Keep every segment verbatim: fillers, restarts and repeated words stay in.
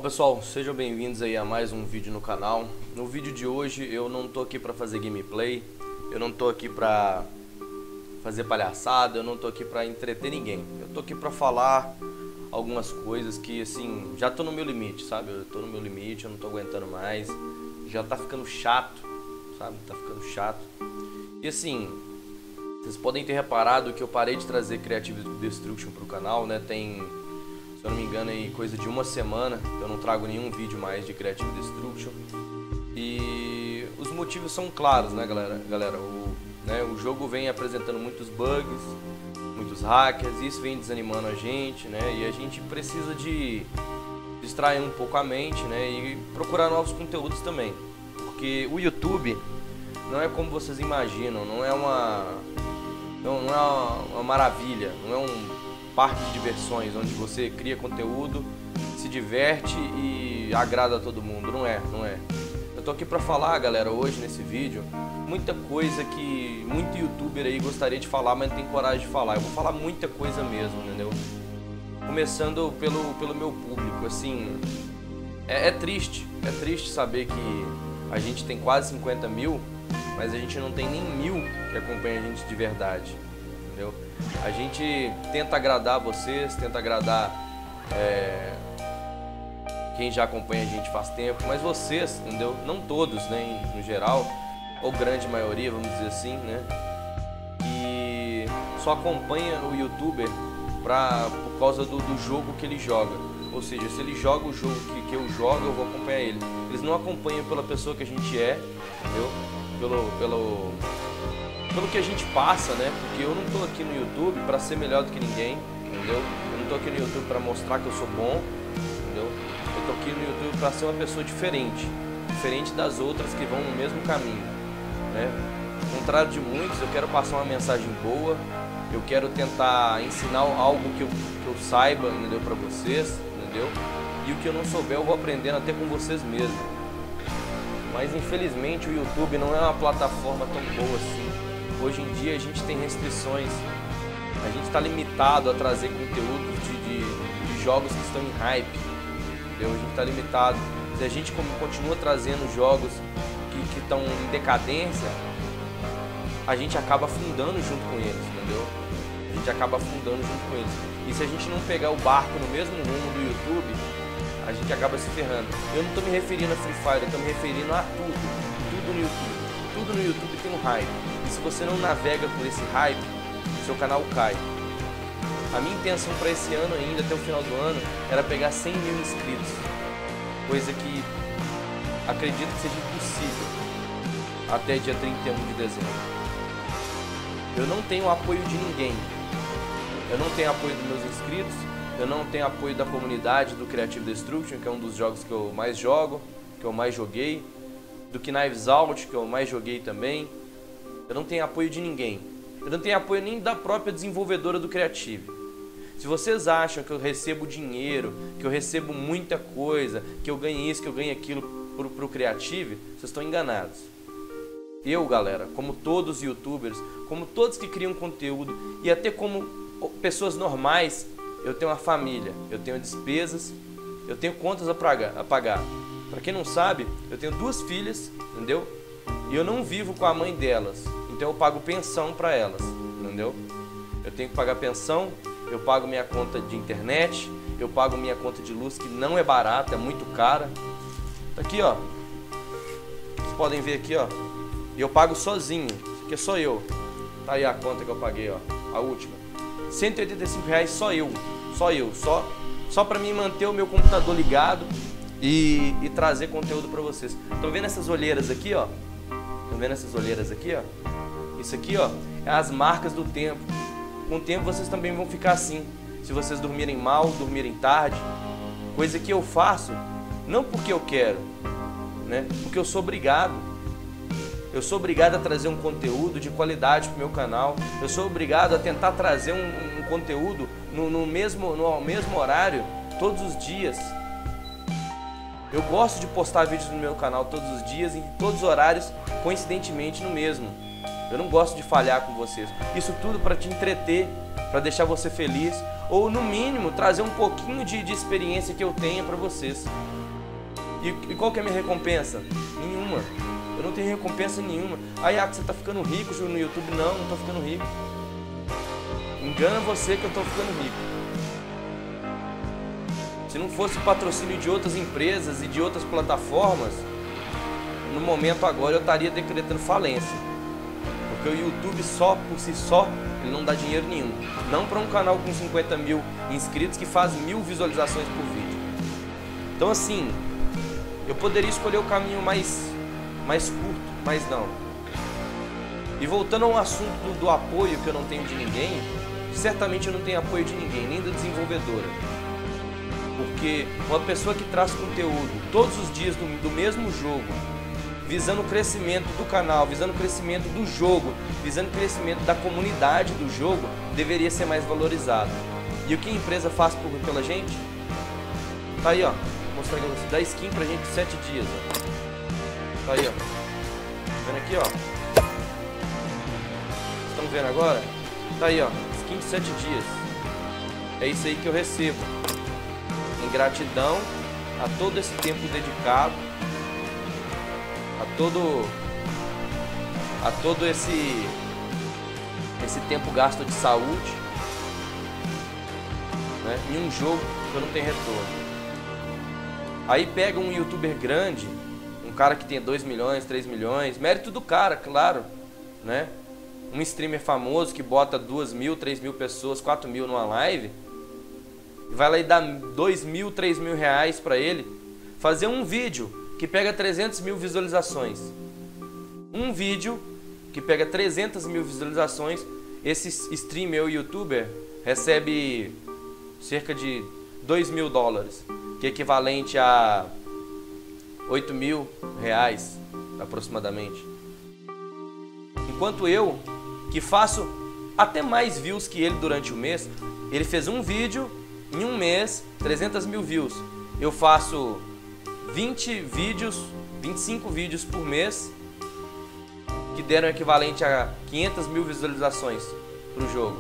pessoal, sejam bem-vindos aí a mais um vídeo no canal. No vídeo de hoje eu não tô aqui pra fazer gameplay, eu não tô aqui pra fazer palhaçada, eu não tô aqui pra entreter ninguém. Eu tô aqui pra falar algumas coisas que assim, já tô no meu limite, sabe? Eu tô no meu limite, eu não tô aguentando mais, já tá ficando chato, sabe? Tá ficando chato. E assim, vocês podem ter reparado que eu parei de trazer Creative Destruction pro canal, né? Tem, se eu não me engano, aí coisa de uma semana que eu não trago nenhum vídeo mais de Creative Destruction. E os motivos são claros, né, galera? Galera, o, né, o jogo vem apresentando muitos bugs, muitos hackers, isso vem desanimando a gente, né? E a gente precisa de distrair um pouco a mente, né? E procurar novos conteúdos também. Porque o YouTube não é como vocês imaginam, não é uma, não, não é uma, uma maravilha, não é um parque de diversões onde você cria conteúdo, se diverte e agrada a todo mundo. Não é, não é. Eu tô aqui pra falar, galera, hoje nesse vídeo, muita coisa que muito youtuber aí gostaria de falar, mas não tem coragem de falar. Eu vou falar muita coisa mesmo, entendeu? Começando pelo, pelo meu público, assim, é, é triste, é triste saber que a gente tem quase cinquenta mil, mas a gente não tem nem mil que acompanha a gente de verdade, entendeu? A gente tenta agradar vocês, tenta agradar é, quem já acompanha a gente faz tempo, mas vocês, entendeu? Não todos, né, no geral, ou grande maioria, vamos dizer assim, né? E só acompanha o youtuber pra, por causa do, do jogo que ele joga. Ou seja, se ele joga o jogo que, que eu jogo, eu vou acompanhar ele. Eles não acompanham pela pessoa que a gente é, entendeu? Pelo, pelo, pelo que a gente passa, né? Porque eu não tô aqui no YouTube pra ser melhor do que ninguém, entendeu? Eu não tô aqui no YouTube pra mostrar que eu sou bom, entendeu? Eu tô aqui no YouTube pra ser uma pessoa diferente, diferente das outras que vão no mesmo caminho, né? Ao contrário de muitos, eu quero passar uma mensagem boa, eu quero tentar ensinar algo que eu, que eu saiba, entendeu? Pra vocês, entendeu? E o que eu não souber eu vou aprendendo até com vocês mesmos. Mas infelizmente o YouTube não é uma plataforma tão boa assim. Hoje em dia a gente tem restrições, a gente está limitado a trazer conteúdo de, de, de jogos que estão em hype, entendeu? A gente está limitado. Se a gente continua trazendo jogos que estão em decadência, a gente acaba afundando junto com eles, entendeu? A gente acaba afundando junto com eles. E se a gente não pegar o barco no mesmo rumo do YouTube, a gente acaba se ferrando. Eu não estou me referindo a Free Fire, eu estou me referindo a tudo, tudo no YouTube. Tudo no YouTube tem um hype. E se você não navega por esse hype, seu canal cai. A minha intenção para esse ano ainda, até o final do ano, era pegar cem mil inscritos. Coisa que acredito que seja impossível até dia trinta e um de dezembro. Eu não tenho apoio de ninguém. Eu não tenho apoio dos meus inscritos. Eu não tenho apoio da comunidade do Creative Destruction, que é um dos jogos que eu mais jogo, que eu mais joguei. Do Knives Out, que eu mais joguei também. Eu não tenho apoio de ninguém. Eu não tenho apoio nem da própria desenvolvedora do Creative. Se vocês acham que eu recebo dinheiro, que eu recebo muita coisa, que eu ganho isso, que eu ganho aquilo pro, pro Creative, vocês estão enganados. Eu, galera, como todos os youtubers, como todos que criam conteúdo e até como pessoas normais, eu tenho uma família, eu tenho despesas, eu tenho contas a pagar. A pagar. Pra quem não sabe, eu tenho duas filhas, entendeu? E eu não vivo com a mãe delas, então eu pago pensão pra elas, entendeu? Eu tenho que pagar pensão, eu pago minha conta de internet, eu pago minha conta de luz, que não é barata, é muito cara. Tá aqui, ó. Vocês podem ver aqui, ó. E eu pago sozinho, que é só eu. Tá aí a conta que eu paguei, ó, a última. cento e oitenta e cinco reais só eu, só eu, só, só pra mim manter o meu computador ligado e, e trazer conteúdo pra vocês. Estão vendo essas olheiras aqui, ó? Estão vendo essas olheiras aqui, ó? Isso aqui, ó, é as marcas do tempo. Com o tempo vocês também vão ficar assim. Se vocês dormirem mal, dormirem tarde. Coisa que eu faço, não porque eu quero, né? Porque eu sou obrigado. Eu sou obrigado a trazer um conteúdo de qualidade pro meu canal. Eu sou obrigado a tentar trazer um, um conteúdo no, no, mesmo, no mesmo horário, todos os dias. Eu gosto de postar vídeos no meu canal todos os dias, em todos os horários, coincidentemente no mesmo. Eu não gosto de falhar com vocês. Isso tudo para te entreter, para deixar você feliz, ou no mínimo trazer um pouquinho de, de experiência que eu tenha para vocês. E, e qual que é a minha recompensa? Nenhuma. Eu não tenho recompensa nenhuma. Aí, ah, você tá ficando rico no YouTube? Não, não tô ficando rico. Engana você que eu tô ficando rico. Se não fosse o patrocínio de outras empresas e de outras plataformas, no momento agora eu estaria decretando falência. Porque o YouTube só, por si só, ele não dá dinheiro nenhum. Não para um canal com cinquenta mil inscritos que faz mil visualizações por vídeo. Então assim, eu poderia escolher o caminho mais, mais curto, mas não. E voltando ao assunto do, do apoio que eu não tenho de ninguém, certamente eu não tenho apoio de ninguém, nem da desenvolvedora. Porque uma pessoa que traz conteúdo todos os dias do, do mesmo jogo, visando o crescimento do canal, visando o crescimento do jogo, visando o crescimento da comunidade do jogo, deveria ser mais valorizado. E o que a empresa faz por, pela gente? Tá aí, ó, vou mostrar aqui pra você, dá skin pra gente sete dias, ó. Tá aí, ó, tá vendo aqui, ó, estão vendo agora? Tá aí, ó, skin de sete dias, é isso aí que eu recebo, em gratidão a todo esse tempo dedicado, a todo a todo esse esse tempo gasto de saúde, né, em um jogo que eu não tenho retorno. Aí pega um youtuber grande, um cara que tem dois milhões, três milhões, mérito do cara, claro, né? Um streamer famoso que bota duas mil, três mil pessoas, quatro mil numa live, e vai lá e dá dois mil, três mil reais pra ele fazer um vídeo que pega trezentas mil visualizações. Um vídeo que pega trezentas mil visualizações, esse streamer ou youtuber recebe cerca de dois mil dólares, que é equivalente a oito mil reais aproximadamente. Enquanto eu, que faço até mais views que ele durante o mês, ele fez um vídeo, em um mês, trezentas mil views. Eu faço vinte vídeos, vinte e cinco vídeos por mês, que deram equivalente a quinhentas mil visualizações para o jogo.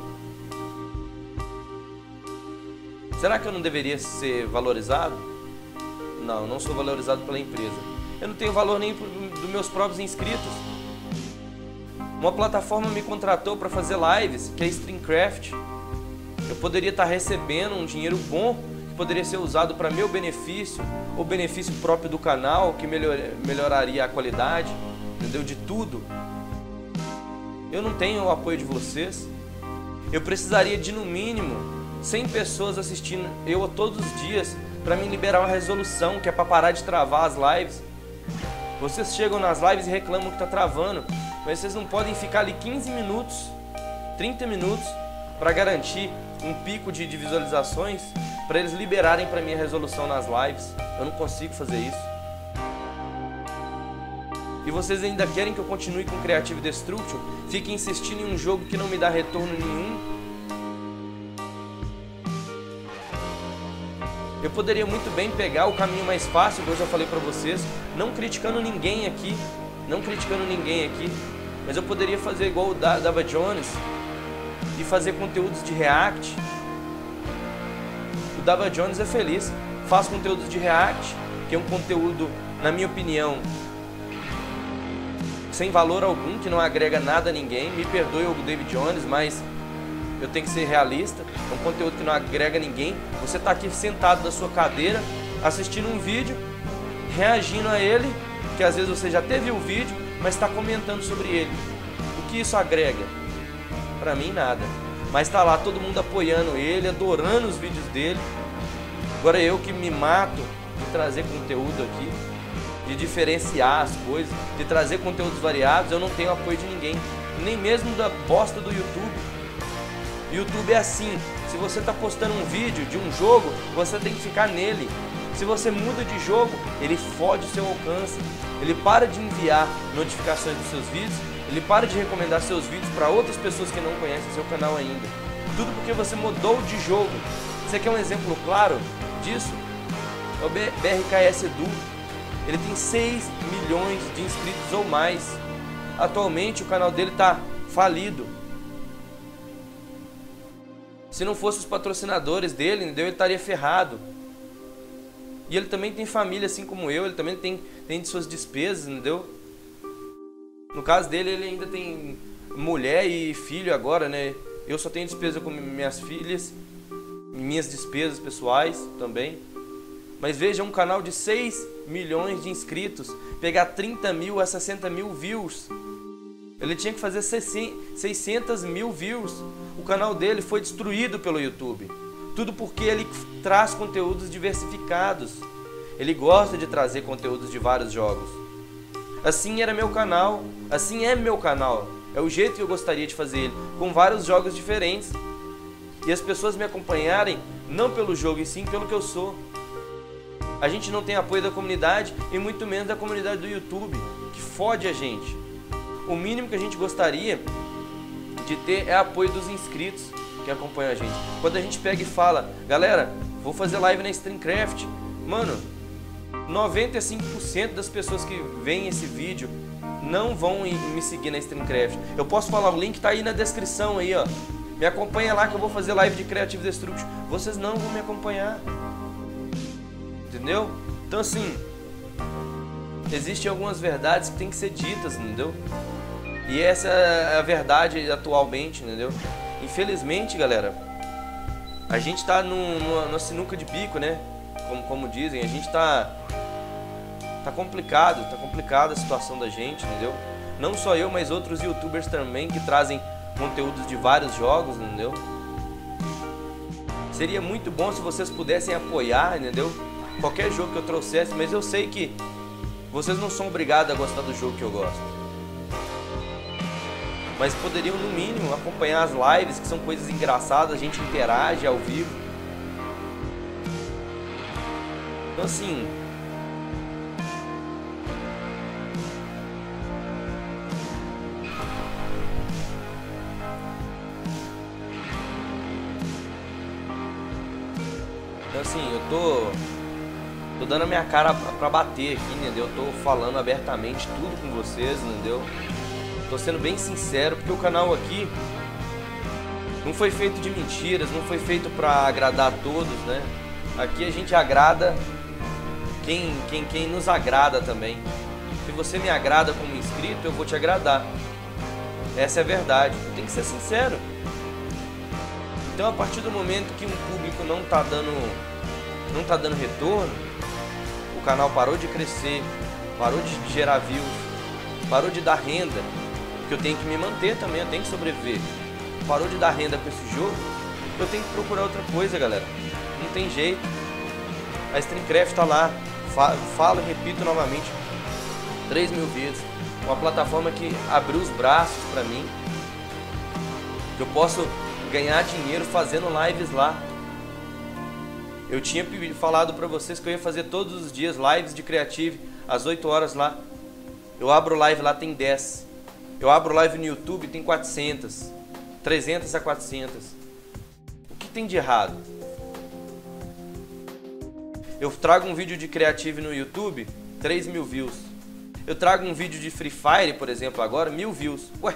Será que eu não deveria ser valorizado? Não, eu não sou valorizado pela empresa. Eu não tenho valor nem dos meus próprios inscritos. Uma plataforma me contratou para fazer lives, que é a StreamCraft. Eu poderia estar recebendo um dinheiro bom, que poderia ser usado para meu benefício, ou benefício próprio do canal, que melhor, melhoraria a qualidade, entendeu? De tudo. Eu não tenho o apoio de vocês. Eu precisaria de, no mínimo, cem pessoas assistindo eu todos os dias para me liberar uma resolução, que é para parar de travar as lives. Vocês chegam nas lives e reclamam que está travando, mas vocês não podem ficar ali quinze minutos, trinta minutos para garantir um pico de, de visualizações, para eles liberarem para mim a resolução nas lives. Eu não consigo fazer isso. E vocês ainda querem que eu continue com Creative Destruction? Fiquem insistindo em um jogo que não me dá retorno nenhum? Eu poderia muito bem pegar o caminho mais fácil, como eu já falei pra vocês, não criticando ninguém aqui, não criticando ninguém aqui, mas eu poderia fazer igual o Dava Jones e fazer conteúdos de React. O Dava Jones é feliz, faz conteúdos de React, que é um conteúdo, na minha opinião, sem valor algum, que não agrega nada a ninguém. Me perdoe o David Jones, mas eu tenho que ser realista. É um conteúdo que não agrega a ninguém. Você está aqui sentado na sua cadeira, assistindo um vídeo, reagindo a ele, que às vezes você já teve o vídeo, mas está comentando sobre ele. O que isso agrega? Para mim, nada. Mas está lá todo mundo apoiando ele, adorando os vídeos dele. Agora eu que me mato de trazer conteúdo aqui, de diferenciar as coisas, de trazer conteúdos variados, eu não tenho apoio de ninguém, nem mesmo da bosta do YouTube. YouTube é assim, se você está postando um vídeo de um jogo, você tem que ficar nele. Se você muda de jogo, ele fode o seu alcance, ele para de enviar notificações dos seus vídeos, ele para de recomendar seus vídeos para outras pessoas que não conhecem seu canal ainda. Tudo porque você mudou de jogo. Você quer um exemplo claro disso? É o B R K S Edu. Ele tem seis milhões de inscritos ou mais. Atualmente o canal dele está falido. Se não fosse os patrocinadores dele, entendeu? Ele estaria ferrado. E ele também tem família, assim como eu. Ele também tem, tem suas despesas, entendeu? No caso dele, ele ainda tem mulher e filho agora, né? Eu só tenho despesa com minhas filhas, minhas despesas pessoais também. Mas veja, um canal de seis milhões de inscritos pegar trinta mil a sessenta mil views. Ele tinha que fazer seiscentos mil views. O canal dele foi destruído pelo YouTube. Tudo porque ele traz conteúdos diversificados. Ele gosta de trazer conteúdos de vários jogos. Assim era meu canal. Assim é meu canal. É o jeito que eu gostaria de fazer ele, com vários jogos diferentes. E as pessoas me acompanharem não pelo jogo, e sim pelo que eu sou. A gente não tem apoio da comunidade e muito menos da comunidade do YouTube, que fode a gente. O mínimo que a gente gostaria de ter é apoio dos inscritos que acompanham a gente. Quando a gente pega e fala, galera, vou fazer live na Streamcraft, mano, noventa e cinco por cento das pessoas que veem esse vídeo não vão me seguir na Streamcraft. Eu posso falar, o link tá aí na descrição aí, ó. Me acompanha lá que eu vou fazer live de Creative Destruction. Vocês não vão me acompanhar. Entendeu? Então assim, existem algumas verdades que tem que ser ditas, entendeu? E essa é a verdade atualmente, entendeu? Infelizmente, galera, a gente tá num, numa, numa sinuca de bico, né? Como, como dizem, a gente tá... Tá complicado, tá complicada a situação da gente, entendeu? Não só eu, mas outros youtubers também que trazem conteúdos de vários jogos, entendeu? Seria muito bom se vocês pudessem apoiar, entendeu? Qualquer jogo que eu trouxesse, mas eu sei que vocês não são obrigados a gostar do jogo que eu gosto. Mas poderiam, no mínimo, acompanhar as lives, que são coisas engraçadas, a gente interage ao vivo. Então assim... Então assim, eu tô, tô dando a minha cara pra, pra bater aqui, entendeu? Eu tô falando abertamente tudo com vocês, entendeu? Tô sendo bem sincero, porque o canal aqui não foi feito de mentiras, não foi feito pra agradar a todos, né? Aqui a gente agrada quem, quem, quem nos agrada também. Se você me agrada como inscrito, eu vou te agradar. Essa é a verdade, tem que ser sincero. Então, a partir do momento que um público não tá dando, não tá dando retorno, o canal parou de crescer, parou de gerar views, parou de dar renda, porque eu tenho que me manter também, eu tenho que sobreviver. Parou de dar renda para esse jogo, eu tenho que procurar outra coisa, galera. Não tem jeito. A Streamcraft tá lá, falo e repito novamente, três mil vezes. Uma plataforma que abriu os braços para mim, que eu posso ganhar dinheiro fazendo lives lá. Eu tinha falado pra vocês que eu ia fazer todos os dias lives de Creative às oito horas lá. Eu abro live lá, tem dez. Eu abro live no YouTube, tem quatrocentas. trezentas a quatrocentas. O que tem de errado? Eu trago um vídeo de Creative no YouTube, três mil views. Eu trago um vídeo de Free Fire, por exemplo, agora, mil views. Ué?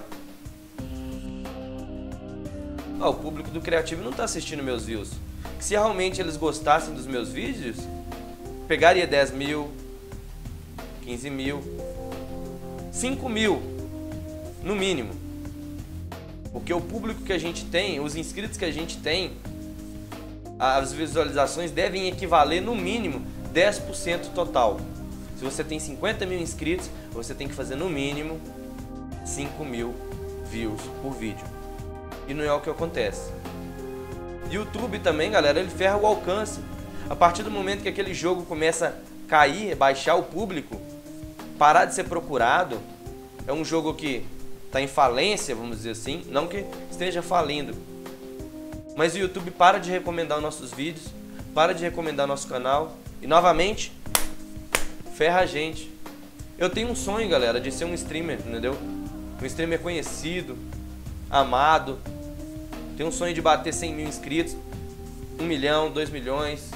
Ah, o público do Creative não está assistindo meus views. Se realmente eles gostassem dos meus vídeos, pegaria dez mil, quinze mil, cinco mil, no mínimo. Porque o público que a gente tem, os inscritos que a gente tem, as visualizações devem equivaler no mínimo dez por cento total. Se você tem cinquenta mil inscritos, você tem que fazer no mínimo cinco mil views por vídeo. E não é o que acontece. YouTube também, galera, ele ferra o alcance. A partir do momento que aquele jogo começa a cair, baixar o público, parar de ser procurado, é um jogo que está em falência, vamos dizer assim, não que esteja falindo. Mas o YouTube para de recomendar os nossos vídeos, para de recomendar nosso canal e novamente ferra a gente. Eu tenho um sonho, galera, de ser um streamer, entendeu? Um streamer conhecido, amado. Tenho um sonho de bater cem mil inscritos, um milhão, dois milhões.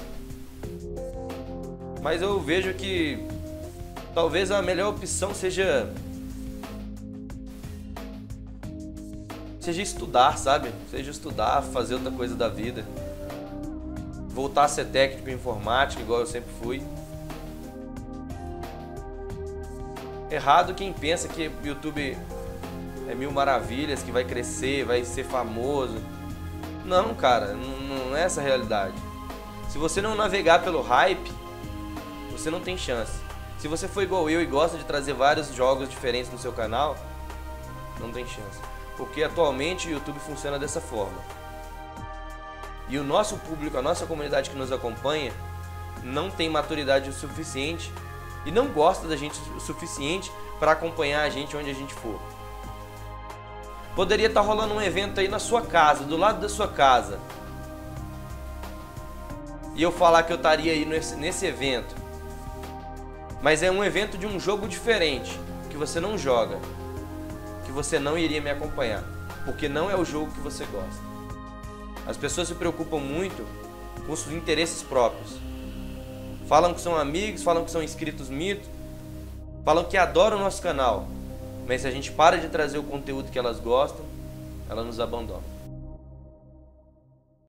Mas eu vejo que talvez a melhor opção seja seja estudar, sabe? Seja estudar, fazer outra coisa da vida. Voltar a ser técnico em informática, igual eu sempre fui. Errado quem pensa que o YouTube é mil maravilhas, que vai crescer, vai ser famoso. Não, cara, não, não é essa a realidade. Se você não navegar pelo hype, você não tem chance. Se você for igual eu e gosta de trazer vários jogos diferentes no seu canal, não tem chance. Porque atualmente o YouTube funciona dessa forma. E o nosso público, a nossa comunidade que nos acompanha, não tem maturidade o suficiente e não gosta da gente o suficiente para acompanhar a gente onde a gente for. Poderia estar rolando um evento aí na sua casa, do lado da sua casa, e eu falar que eu estaria aí nesse, nesse evento, mas é um evento de um jogo diferente, que você não joga, que você não iria me acompanhar, porque não é o jogo que você gosta. As pessoas se preocupam muito com os interesses próprios. Falam que são amigos, falam que são inscritos mitos, falam que adoram o nosso canal, mas se a gente para de trazer o conteúdo que elas gostam, elas nos abandonam.